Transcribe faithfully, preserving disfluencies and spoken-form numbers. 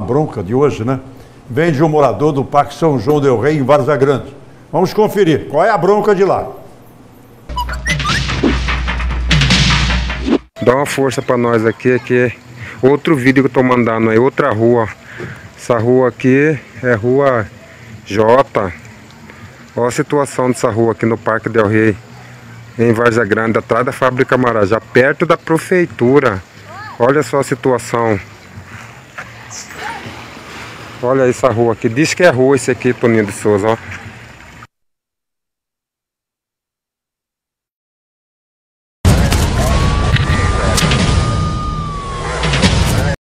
Bronca de hoje, né? Vem de um morador do Parque São João del Rei, em Várzea Grande. Vamos conferir qual é a bronca de lá. Dá uma força pra nós aqui, que é outro vídeo que eu tô mandando aí, outra rua. Essa rua aqui é Rua J. Olha a situação dessa rua aqui no Parque del Rei, em Várzea Grande, atrás da Fábrica Marajá, perto da prefeitura. Olha só a situação. Olha essa rua aqui, diz que é rua esse aqui, Toninho de Souza, ó.